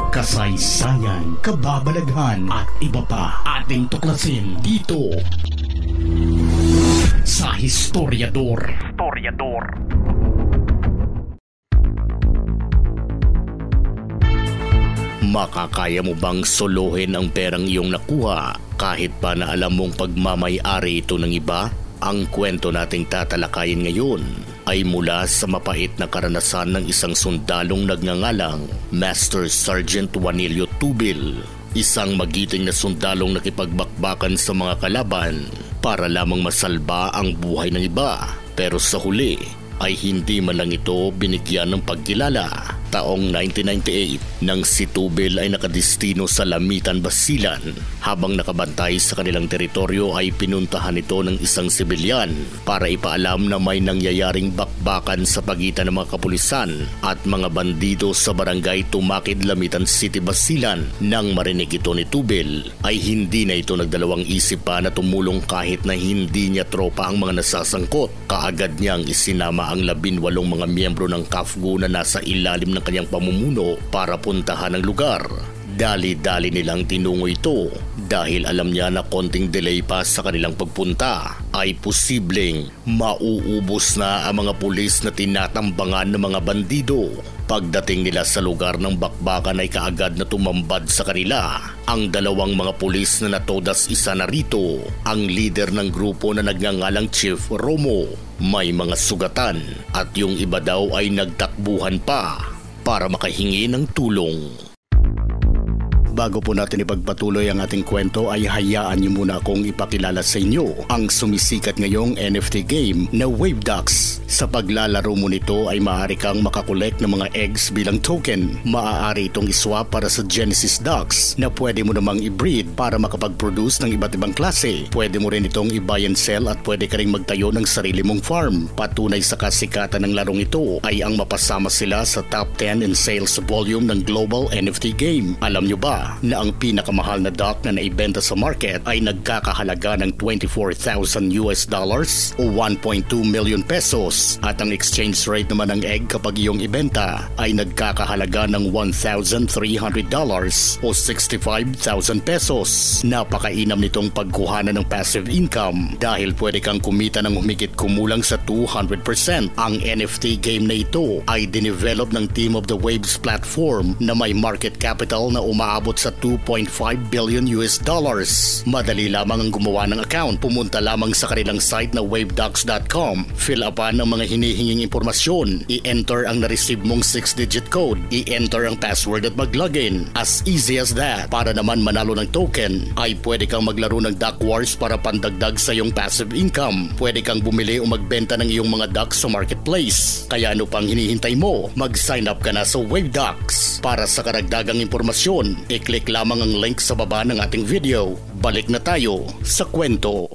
kasaysayan, kababalaghan at iba pa ating tuklasin dito sa Historiador. Makakaya mo bang solohin ang perang iyong nakuha kahit pa na alam mong pagmamay-ari ito ng iba? Ang kwento nating tatalakayin ngayon ay mula sa mapait na karanasan ng isang sundalong nagngangalang Master Sergeant Juanilio Tubil, isang magiting na sundalong nakipagbakbakan sa mga kalaban para lamang masalba ang buhay ng iba, pero sa huli ay hindi man lang ito binigyan ng pagkilala. Taong 1998 nang si Tubil ay nakadestino sa Lamitan, Basilan, habang nakabantay sa kanilang teritoryo ay pinuntahan ito ng isang sibilyan para ipaalam na may nangyayaring bakbakan sa pagitan ng mga kapulisan at mga bandido sa barangay Tumakid, Lamitan City, Basilan. Nang marinig ito ni Tubil ay hindi na ito nagdalawang isip pa na tumulong kahit na hindi niya tropa ang mga nasasangkot. Kaagad niyang isinama ang 18 mga miyembro ng KAFGU na nasa ilalim ng kanyang pamumuno para puntahan ang lugar. Dali-dali nilang tinungo ito dahil alam niya na konting delay pa sa kanilang pagpunta ay posibleng mauubos na ang mga pulis na tinatambangan ng mga bandido. Pagdating nila sa lugar ng bakbakan ay kaagad na tumambad sa kanila ang dalawang mga pulis na natodas. Isa na rito ang leader ng grupo na nagngangalang Chief Romo. May mga sugatan at yung iba daw ay nagtakbuhan pa para makahingi ng tulong. Bago po natin ipagpatuloy ang ating kwento ay hayaan niyo muna akong ipakilala sa inyo ang sumisikat ngayong NFT game na Waveducks. Sa paglalaro mo nito ay maaari kang makakolekt ng mga eggs bilang token. Maaari itong iswap para sa Genesis Ducks na pwede mo namang i-breed para makapag-produce ng iba't ibang klase. Pwede mo rin itong i-buy and sell at pwede ka rin magtayo ng sarili mong farm. Patunay sa kasikatan ng larong ito ay ang mapasama sila sa top 10 in sales volume ng global NFT game. Alam nyo ba na ang pinakamahal na duck na naibenta sa market ay nagkakahalaga ng $24,000 o 1.2 million pesos at ang exchange rate naman ng egg kapag iyong ibenta ay nagkakahalaga ng $1,300 o 65,000 pesos. Napakainam nitong pagkuhanan ng passive income dahil pwede kang kumita ng humigit kumulang sa 200%. Ang NFT game na ito ay dinevelop ng Team of the Waves platform na may market capital na umaabot sa $2.5 billion. Madali lamang ang gumawa ng account. Pumunta lamang sa kanilang site na waveducks.com. Fill upan ang mga hinihinging impormasyon. I-enter ang na-receive mong 6-digit code. I-enter ang password at mag-login. As easy as that. Para naman manalo ng token, ay pwede kang maglaro ng Duck Wars para pandagdag sa iyong passive income. Pwede kang bumili o magbenta ng iyong mga ducks sa marketplace. Kaya ano pang hinihintay mo? Mag-sign up ka na sa Waveducks. Para sa karagdagang impormasyon, i-click lamang ang link sa baba ng ating video. Balik na tayo sa kwento.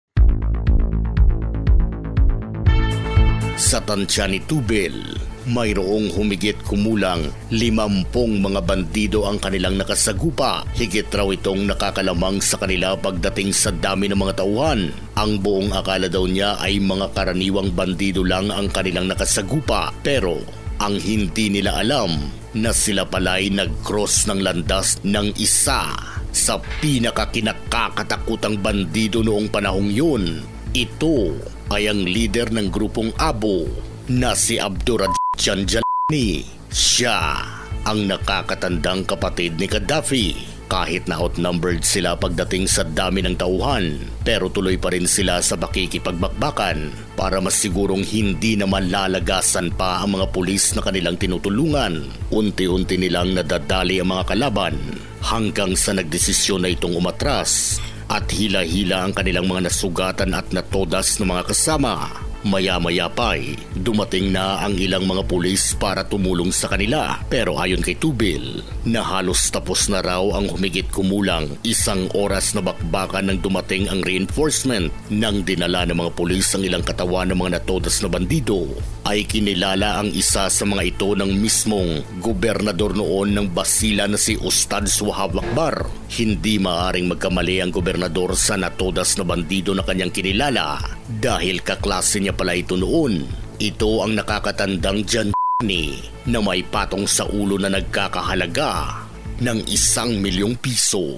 Sa tansya ni Tubil, mayroong humigit kumulang 50 mga bandido ang kanilang nakasagupa. Higit raw itong nakakalamang sa kanila pagdating sa dami ng mga tauhan. Ang buong akala daw niya ay mga karaniwang bandido lang ang kanilang nakasagupa. Pero ang hindi nila alam na sila pala'y nag-cross ng landas ng isa sa pinakakinakakatakutang bandido noong panahong yun. Ito ay ang leader ng grupong Abo na si Abdurrahman Jalani. Siya ang nakakatandang kapatid ni Gaddafi. Kahit na outnumbered sila pagdating sa dami ng tauhan, pero tuloy pa rin sila sa pakikipagbakbakan para masigurong hindi naman lalagasan pa ang mga pulis na kanilang tinutulungan. Unti-unti nilang nadadali ang mga kalaban hanggang sa nagdesisyon na itong umatras at hila-hila ang kanilang mga nasugatan at natodas ng mga kasama. Maya-maya pa'y dumating na ang ilang mga pulis para tumulong sa kanila. Pero ayon kay Tubil, na halos tapos na raw ang humigit kumulang 1 oras na bakbakan nang dumating ang reinforcement. Nang dinala ng mga pulis ang ilang katawan ng mga natodas na bandido, ay kinilala ang isa sa mga ito ng mismong gobernador noon ng Basilan na si Ustad Suhab Akbar. Hindi maaring magkamali ang gobernador sa natodas na bandido na kanyang kinilala dahil kaklase niya pala ito noon. Ito ang nakakatandang Jan na may patong sa ulo na nagkakahalaga ng 1,000,000 piso.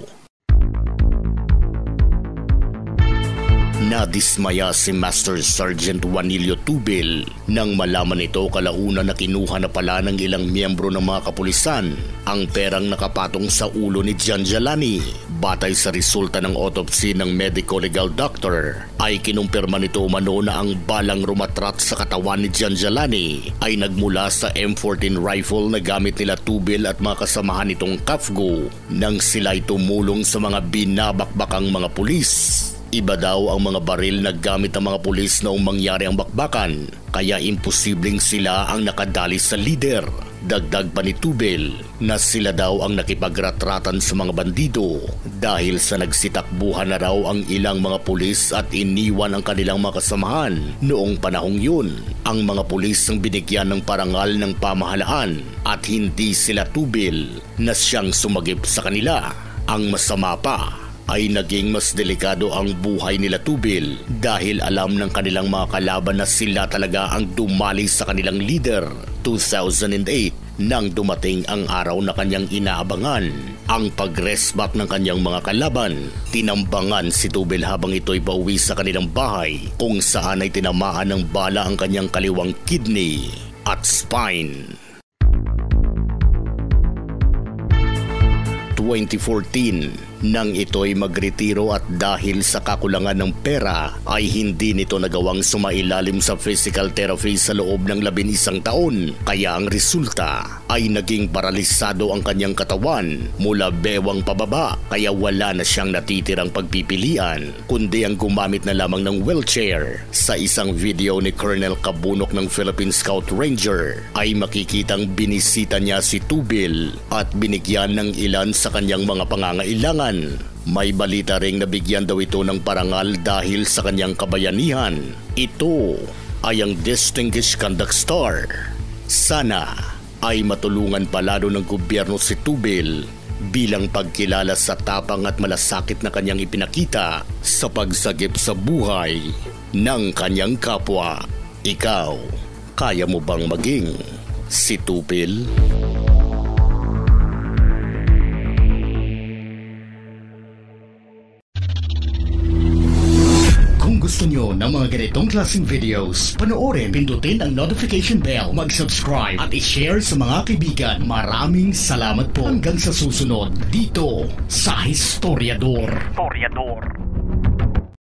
Nadismaya si Master Sergeant Juanilio Tubil nang malaman ito kalauna na kinuha na pala ng ilang miyembro ng mga kapulisan ang perang nakapatong sa ulo ni Janjalani. Batay sa resulta ng autopsy ng medico legal doctor ay kinumpirma nito umano na ang balang rumatrat sa katawan ni Janjalani ay nagmula sa M14 rifle na gamit nila Tubil at mga kasamahan nitong Kafgo nang sila'y tumulong sa mga binabakbakang mga pulis. Iba daw ang mga baril na gamit ng mga pulis noong mangyari ang bakbakan, kaya imposibleng sila ang nakadali sa leader. Dagdag pa ni Tubil na sila daw ang nakipagratratan sa mga bandido dahil sa nagsitakbuhan na raw ang ilang mga pulis at iniwan ang kanilang mga kasamahan noong panahong yun. Ang mga pulis ang binigyan ng parangal ng pamahalaan at hindi sila Tubil na siyang sumagip sa kanila. Ang masama pa ay naging mas delikado ang buhay nila Tubil dahil alam ng kanilang mga kalaban na sila talaga ang dumali sa kanilang leader. 2008 nang dumating ang araw na kanyang inaabangan, ang pag-resback ng kanyang mga kalaban. Tinambangan si Tubil habang ito'y pauwi sa kanilang bahay kung saan ay tinamaan ng bala ang kanyang kaliwang kidney at spine. 2014 nang ito'y magretiro at dahil sa kakulangan ng pera ay hindi nito nagawang sumailalim sa physical therapy sa loob ng 11 taon. Kaya ang resulta ay naging paralisado ang kanyang katawan mula bewang pababa, kaya wala na siyang natitirang pagpipilian kundi ang gumamit na lamang ng wheelchair. Sa isang video ni Colonel Kabunok ng Philippine Scout Ranger ay makikitang binisita niya si Tubil at binigyan ng ilan sa kanyang mga pangangailangan. May balita ring nabigyan daw ito ng parangal dahil sa kanyang kabayanihan. Ito ay ang Distinguished Conduct Star. Sana ay matulungan palalo ng gobyerno si Tubil bilang pagkilala sa tapang at malasakit na kanyang ipinakita sa pagsagip sa buhay ng kanyang kapwa. Ikaw, kaya mo bang maging si Tubil? Gusto nyo ng mga ganitong klaseng videos, panoorin, pindutin ang notification bell, mag-subscribe at i-share sa mga kaibigan. Maraming salamat po. Hanggang sa susunod dito sa Historiador.